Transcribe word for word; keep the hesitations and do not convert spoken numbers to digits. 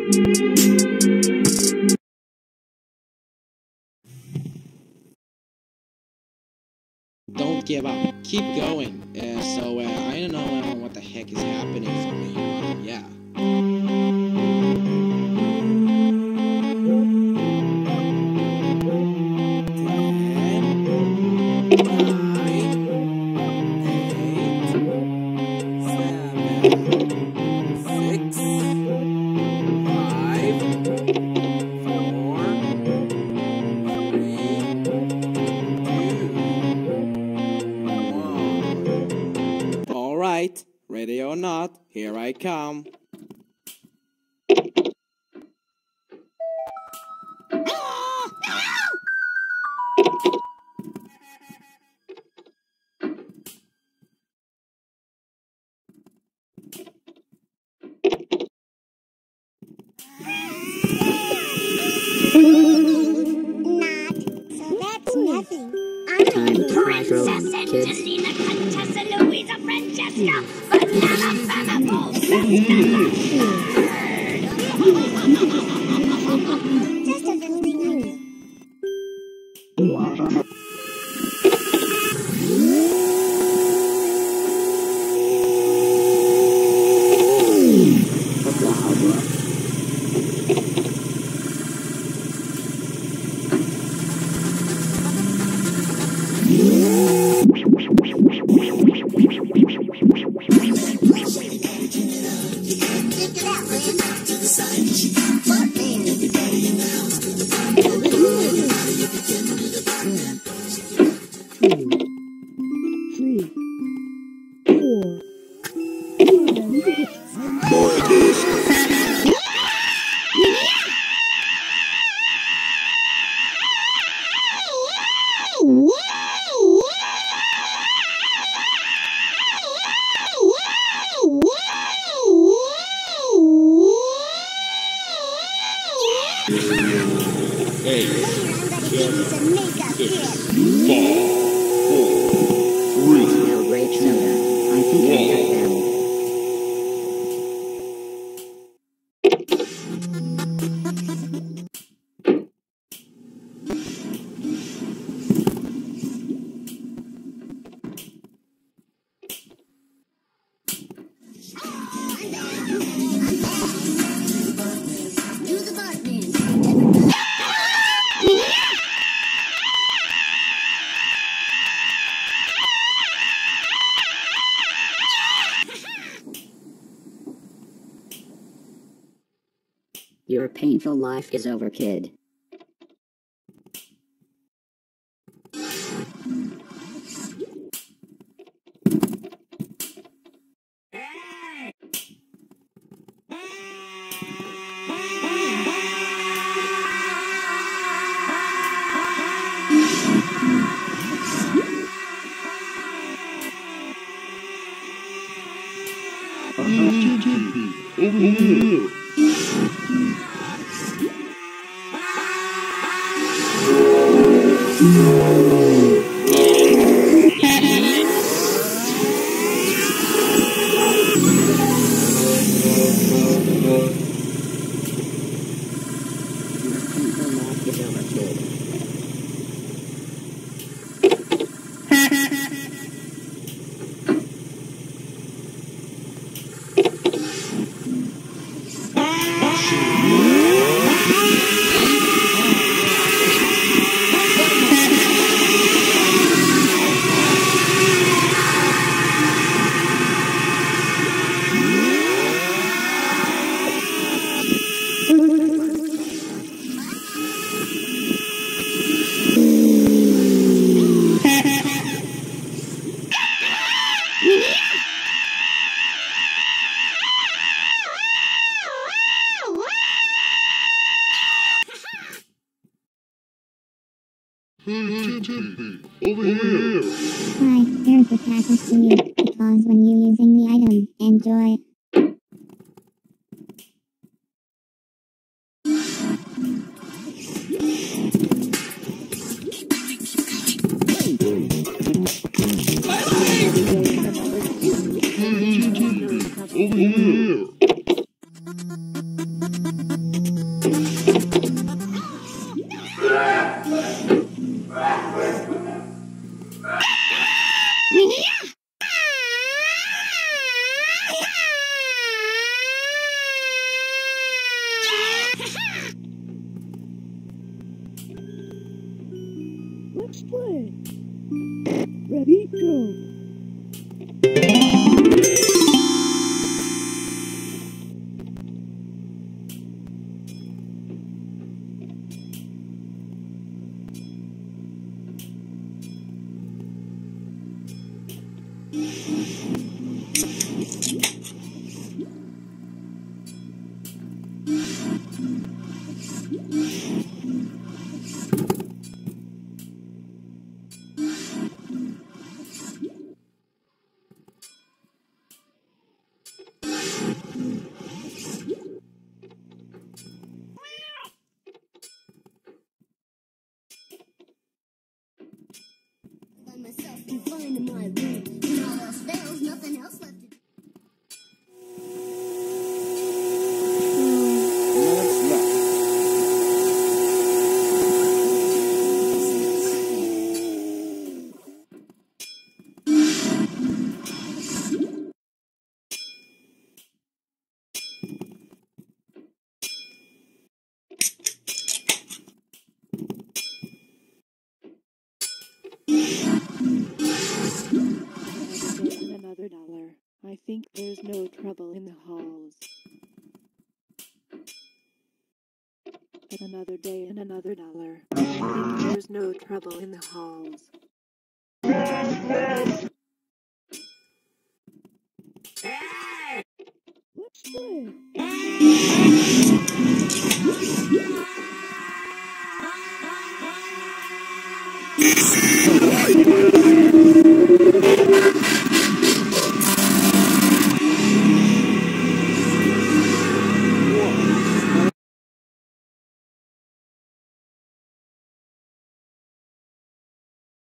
Don't give up. Keep going. Uh, so, uh, I don't know uh, what the heck is happening for me. Uh, yeah. Alright, ready or not, here I come. Nothing. I'm Princess Angelina Contessa Louisa Francesca Banana Banana Just a little thing Eight, seven, six, five, four, three, Smell grape soda. I think I have them. Your painful life is over, kid. over here. Over here. Hi, here's the package for you. Because when you're using the item, enjoy. Over here. play. Ready, go. Myself confined in my room. When all else fails, nothing else left to do. Let's look. Another dollar. I think there's no trouble in the halls. Another day and another dollar. I think there's no trouble in the halls. Let's play.